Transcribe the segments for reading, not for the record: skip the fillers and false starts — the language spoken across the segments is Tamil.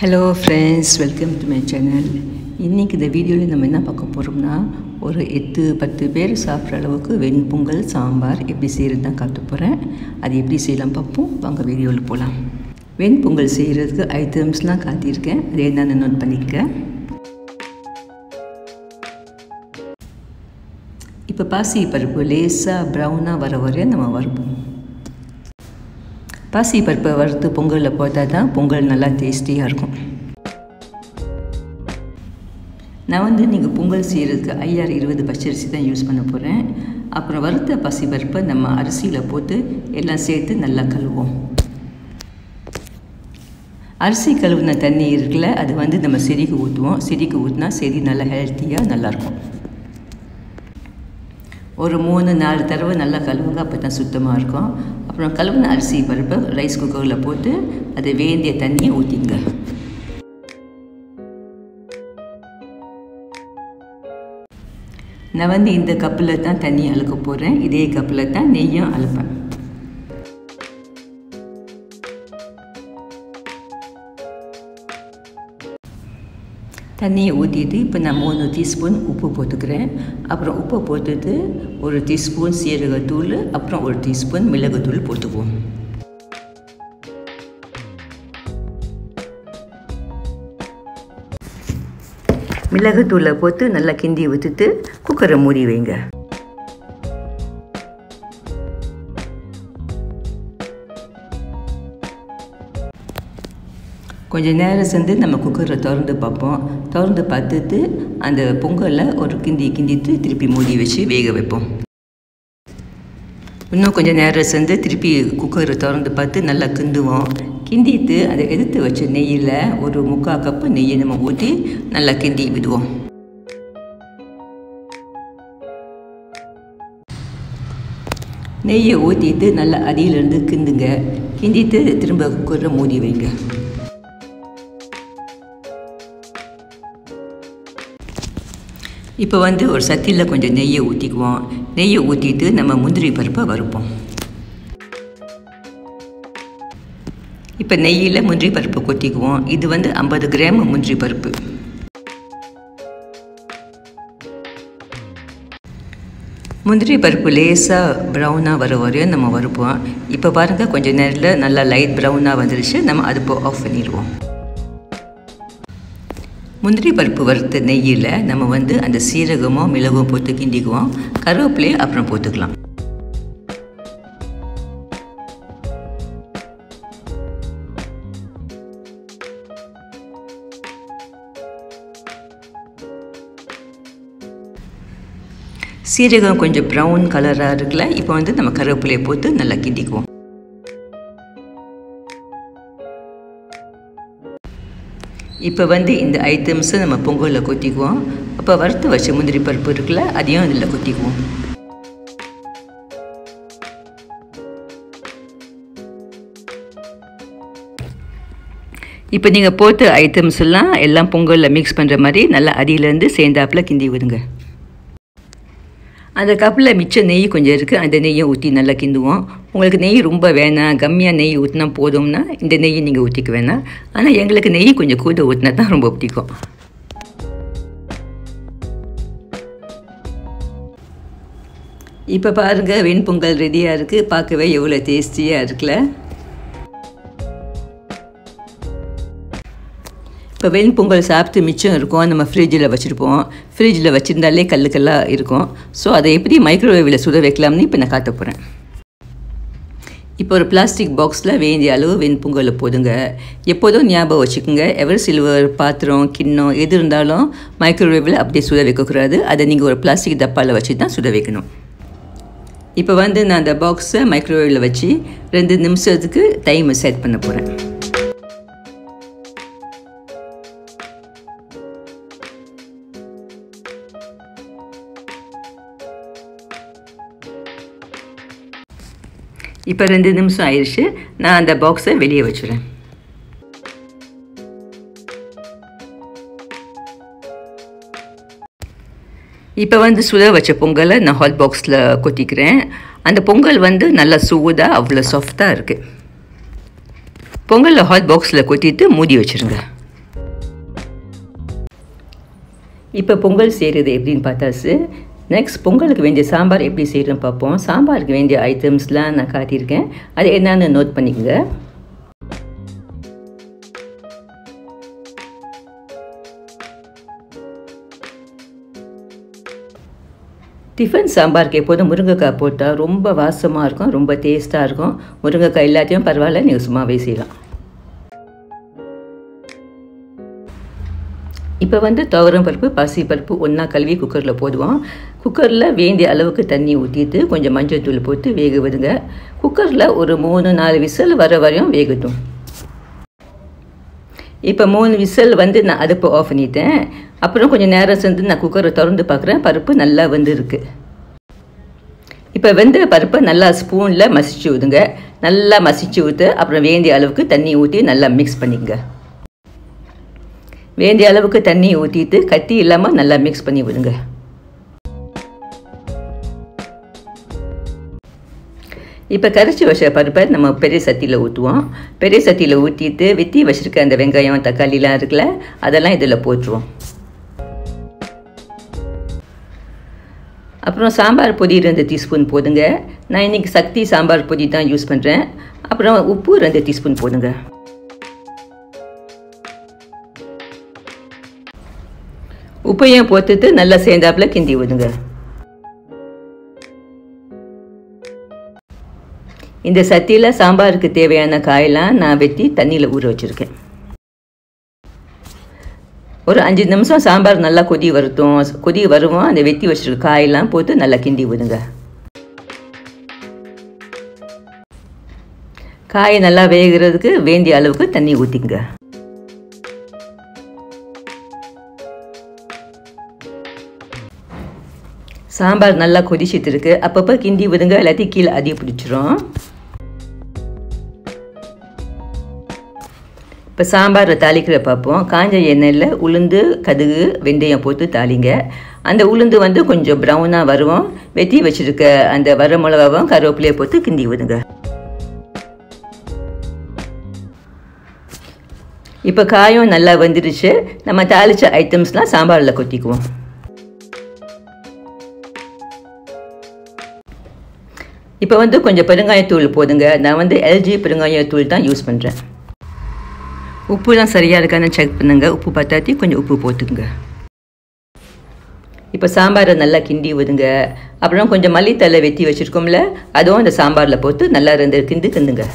Hello friends, welcome to my channel. இன்னைக்கு இந்த வீடியோல நம்ம என்ன பார்க்க போறோம்னா ஒரு 8-10 பேர் சாப்பிட்ற அளவுக்கு வெண்பொங்கல் சாம்பார் எப்படி செய்யறது தான் காட்ட போறேன். அது எப்படி செய்யலாம் பார்ப்போம். வாங்க வீடியோல போலாம். வெண்பொங்கல் செய்யறதுக்கு ஐட்டம்ஸ்லாம் காட்டியிருக்கேன். அது என்னன்னு நோட் பண்ணிக்கங்க. இப்போ பாசி பருப்பு லேசா பிரவுனா வர வரை நம்ம வறுப்போம். பாசி பருப்பை வறுத்து பொங்கலில் போட்டால் தான் பொங்கல் நல்லா டேஸ்டியாக இருக்கும். நான் நீங்கள் பொங்கல் செய்கிறதுக்கு 5020 பச்சரிசி தான் யூஸ் பண்ண போகிறேன். அப்புறம் வறுத்த பாசி பருப்பை நம்ம அரிசியில் போட்டு எல்லாம் சேர்த்து நல்லா கழுவோம். அரிசி கழுவுன தண்ணி இருக்குல்ல, அது நம்ம செடிக்கு ஊற்றுவோம். செடிக்கு ஊற்றினா செடி நல்லா ஹெல்த்தியாக நல்லாயிருக்கும். ஒரு 3-4 தடவை நல்லா கழுவுங்க, அப்போ தான் சுத்தமாக இருக்கும். அப்புறம் கழுவுன அரிசி பருப்பை ரைஸ் குக்கரில் போட்டு அதை வேண்டிய தண்ணியை ஊற்றிங்க. நான் இந்த கப்பில் தான் தண்ணி அழுக்க போகிறேன். இதே கப்பில் தான் நெய்யும் அழுப்பேன். தண்ணியை ஊற்றிட்டு இப்போ நான் 3 டீஸ்பூன் உப்பு போட்டுக்கிறேன். அப்புறம் உப்பை போட்டுட்டு 1 டீஸ்பூன் சீரகத்தூள், அப்புறம் 1 டீஸ்பூன் மிளகுத்தூள் போட்டுக்குவோம். மிளகுத்தூளை போட்டு நல்லா கிண்டி விட்டுட்டு குக்கரை மூடி வைங்க. கொஞ்சம் நேரம் சேர்ந்து நம்ம குக்கரை திறந்து பார்ப்போம். திறந்து பார்த்துட்டு அந்த பொங்கலை ஒரு கிண்டிட்டு திருப்பி மூடி வச்சு வேக வைப்போம். இன்னும் கொஞ்சம் நேரம் சேர்ந்து திருப்பி குக்கரை திறந்து பார்த்து நல்லா கிண்டுவோம். கிண்டிட்டு அதை எடுத்து வச்ச நெய்யில் ஒரு 3/4 கப்பு நெய்யை நம்ம ஊற்றி நல்லா கிண்டி விடுவோம். நெய்யை ஊற்றிட்டு நல்லா அடியிலேருந்து கிண்டுங்க. கிண்டிட்டு திரும்ப குக்கரை மூடி வைங்க. இப்போ ஒரு சட்டியில் கொஞ்சம் நெய்யை ஊற்றிக்குவோம். நெய்யை ஊற்றிட்டு நம்ம முந்திரி பருப்பை வறுப்போம். இப்போ நெய்யில் முந்திரி பருப்பு கொட்டிக்குவோம். இது 50 கிராம் முந்திரி பருப்பு. முந்திரி பருப்பு லேசாக ப்ரௌனாக வர வரையும் நம்ம வறுப்போம். இப்போ பாருங்கள், கொஞ்சம் நேரத்தில் நல்லா லைட் ப்ரௌனாக வந்துருச்சு. நம்ம அடுப்பை ஆஃப் பண்ணிடுவோம். முந்திரி பருப்பு வறுத்த நெய்யில் நம்ம அந்த சீரகமோ மிளகோ போட்டு கிண்டிக்குவோம். கருவேப்பிலையை அப்புறம் போட்டுக்கலாம். சீரகம் கொஞ்சம் ப்ரௌன் கலராக இருக்குல்ல, இப்போ நம்ம கருவேப்பிலையை போட்டு நல்லா கிண்டிக்குவோம். இப்போ இந்த ஐட்டம்ஸை நம்ம பொங்கலில் கொட்டிக்குவோம். அப்போ வறுத்து வச்ச முந்திரி பருப்பு இருக்குல்ல, அதையும் அதில் கொட்டிக்குவோம். இப்போ நீங்கள் போட்ட ஐட்டம்ஸ் எல்லாம் பொங்கலில் மிக்ஸ் பண்ணுற மாதிரி நல்லா அடியிலேருந்து சேர்ந்தாப்பில் கிண்டி விடுங்க. அந்த கப்பில் மிச்ச நெய் கொஞ்சம் இருக்குது, அந்த நெய்யை ஊற்றி நல்லா கிண்டுவோம். உங்களுக்கு நெய் ரொம்ப வேணாம், கம்மியாக நெய் ஊற்றினா போதும்னா இந்த நெய்யை நீங்கள் ஊற்றிக்க வேணாம். ஆனால் எங்களுக்கு நெய் கொஞ்சம் கூட ஊற்றினா தான் ரொம்ப பிடிக்கும். இப்போ பாருங்கள், வெண்பொங்கல் ரெடியாக இருக்குது. பார்க்கவே எவ்வளோ டேஸ்டியாக இருக்குல்ல. இப்போ வெண்பொங்கல் சாப்பிட்டு மிச்சம் இருக்கும், நம்ம ஃப்ரிட்ஜில் வச்சுருப்போம். ஃப்ரிட்ஜில் வச்சுருந்தாலே கல்லுக்கெல்லாம் இருக்கும். ஸோ அதை எப்படி மைக்ரோவேவில் சுட வைக்கலாம்னு இப்போ நான் காட்ட போகிறேன். இப்போ ஒரு பிளாஸ்டிக் பாக்ஸில் வேண்டிய அளவு வெண்பொங்கலை போடுங்க. எப்போதும் ஞாபகம் வச்சுக்கோங்க, எவர் சில்வர் பாத்திரம் கிண்ணம் எது இருந்தாலும் மைக்ரோவேவில் அப்படியே சுட வைக்கக்கூடாது. அதை நீங்கள் ஒரு பிளாஸ்டிக் டப்பாவில் வச்சு தான் சுட வைக்கணும். இப்போ நான் அந்த பாக்ஸை மைக்ரோவேவில் வச்சு 2 நிமிஷத்துக்கு டைமை செட் பண்ண போகிறேன். இப்போ 2 நிமிஷம் ஆயிடுச்சு. நான் அந்த பாக்ஸை வெளியே வச்சுறேன். இப்போ சுட வச்ச பொங்கலை நான் ஹாட் பாக்ஸில் கொட்டிக்கிறேன். அந்த பொங்கல் நல்லா சூடாக அவ்வளோ சாஃப்டாக இருக்குது. பொங்கலில் ஹாட் பாக்ஸில் கொட்டிட்டு மூடி வச்சுருங்க. இப்போ பொங்கல் செய்கிறது எப்படின்னு பார்த்தாச்சு. நெக்ஸ்ட் பொங்கலுக்கு வேண்டிய சாம்பார் எப்படி செய்கிறோன்னு பார்ப்போம். சாம்பாருக்கு வேண்டிய ஐட்டம்ஸ்லாம் நான் காட்டியிருக்கேன். அது என்னன்னு நோட் பண்ணிக்கோங்க. டிஃபன் சாம்பாருக்கு எப்போதும் முருங்கைக்காய் போட்டால் ரொம்ப வாசமாக இருக்கும், ரொம்ப டேஸ்ட்டாக இருக்கும். முருங்கைக்காய் எல்லாத்தையும் பரவாயில்ல, நீங்கள் சும்மாவே செய்யலாம். இப்போ துவரம் பருப்பு பாசி பருப்பு ஒன்றா கழுவி குக்கரில் போடுவோம். குக்கரில் வேண்டிய அளவுக்கு தண்ணி ஊற்றிட்டு கொஞ்சம் மஞ்சள் தூள் போட்டு வேக விடுங்க. குக்கரில் ஒரு 3-4 விசில் வர வரையும் வேகட்டும். இப்போ 3 விசில் நான் அடுப்பை ஆஃப் பண்ணிட்டேன். அப்புறம் கொஞ்சம் நேரம் சேர்ந்து நான் குக்கரை திறந்து பார்க்குறேன். பருப்பு நல்லா வெந்திருக்கு. இப்போ வெந்த பருப்பை நல்லா ஸ்பூனில் மசிச்சு ஊதுங்க. நல்லா மசிச்சு ஊற்று. அப்புறம் வேண்டிய அளவுக்கு தண்ணி ஊற்றி நல்லா மிக்ஸ் பண்ணிக்கங்க. வேண்டிய அளவுக்கு தண்ணி ஊற்றிட்டு கட்டி இல்லாமல் நல்லா மிக்ஸ் பண்ணி விடுங்க. இப்போ கரைச்சி வச்ச பருப்பை நம்ம பெரிய சட்டியில் ஊற்றுவோம். பெரிய சட்டியில் ஊற்றிட்டு வெட்டி வச்சுருக்க அந்த வெங்காயம் தக்காளிலாம் இருக்குல்ல, அதெல்லாம் இதில் போட்டுருவோம். அப்புறம் சாம்பார் பொடி 2 டீஸ்பூன் போடுங்க. நான் இன்றைக்கி சக்தி சாம்பார் பொடி தான் யூஸ் பண்ணுறேன். அப்புறம் உப்பு 2 டீஸ்பூன் போடுங்க. உப்பையும் போட்டுட்டு நல்லா சேர்ந்தாப்புல கிண்டி விடுங்க. இந்த சட்டியில் சாம்பாருக்கு தேவையான காயெல்லாம் நான் வெட்டி தண்ணியில் ஊற வச்சுருக்கேன். ஒரு 5 நிமிஷம் சாம்பார் நல்லா கொதி வருவோம். அந்த வெட்டி வச்சுருக்க காயெல்லாம் போட்டு நல்லா கிண்டி விடுங்க. காயை நல்லா வேகிறதுக்கு வேண்டிய அளவுக்கு தண்ணி ஊற்றிங்க. சாம்பார் நல்லா கொதிச்சிட்டு இருக்கு. அப்பப்போ கிண்டி விடுங்க, எல்லாத்தையும் கீழே அடி பிடிச்சிரும். இப்போ சாம்பாரை தாளிக்கிற பார்ப்போம். காஞ்ச எண்ணெயில் உளுந்து கடுகு வெந்தயம் போட்டு தாளிங்க. அந்த உளுந்து கொஞ்சம் ப்ரௌனாக வருவோம். வெட்டி வச்சுருக்க அந்த வர மிளகாவும் கருவேப்பிலையை போட்டு கிண்டி விடுங்க. இப்போ காயும் நல்லா வந்துடுச்சு. நம்ம தாளித்த ஐட்டம்ஸ்லாம் சாம்பாரில் கொட்டிக்குவோம். இப்போ கொஞ்சம் பெருங்காயத்தூள் போடுங்க. நான் LG பெருங்காயத்தூள் தான் யூஸ் பண்ணுறேன். உப்புலாம் சரியாக இருக்கான்னு செக் பண்ணுங்கள். உப்பு பத்தாட்டி கொஞ்சம் உப்பு போட்டுக்குங்க. இப்போ சாம்பாரை நல்லா கிண்டி விடுங்க. அப்புறம் கொஞ்சம் மல்லித்தலை வெட்டி வச்சுருக்கோம்ல, அதுவும் அந்த சாம்பாரில் போட்டு நல்லா 2 கிண்டுங்க.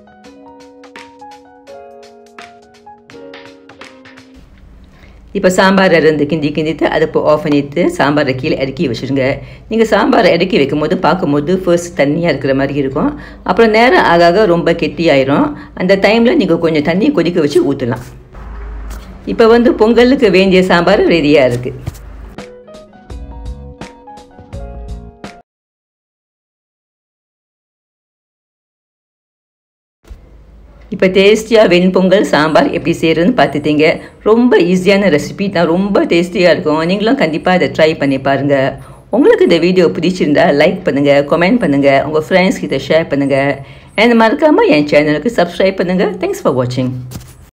இப்போ சாம்பாரை 2 கிண்டிட்டு அடுப்பு ஆஃப் பண்ணிவிட்டு சாம்பாரை கீழே இறக்கி வச்சுருங்க. நீங்கள் சாம்பாரை இறக்கி வைக்கும்போது பார்க்கும்போது ஃபர்ஸ்ட் தண்ணியாக இருக்கிற மாதிரி இருக்கும். அப்புறம் நேரம் ஆக ரொம்ப கெட்டியாயிரும். அந்த டைமில் நீங்கள் கொஞ்சம் தண்ணி கொதிக்க வச்சு ஊற்றலாம். இப்போ பொங்கலுக்கு வேண்டிய சாம்பார் ரெடியாக இருக்குது. இப்போ டேஸ்டியாக வெண்பொங்கல் சாம்பார் எப்படி செய்கிறதுன்னு பார்த்துட்டீங்க. ரொம்ப ஈஸியான ரெசிபி தான், ரொம்ப டேஸ்டியாக இருக்கும். நீங்களும் கண்டிப்பாக இதை ட்ரை பண்ணி பாருங்கள். உங்களுக்கு இந்த வீடியோ பிடிச்சிருந்தா லைக் பண்ணுங்கள், கமெண்ட் பண்ணுங்கள், உங்கள் ஃப்ரெண்ட்ஸ் கிட்ட ஷேர் பண்ணுங்கள். மறக்காமல் என் சேனலுக்கு சப்ஸ்கிரைப் பண்ணுங்கள். தேங்க்ஸ் ஃபார் வாட்சிங்.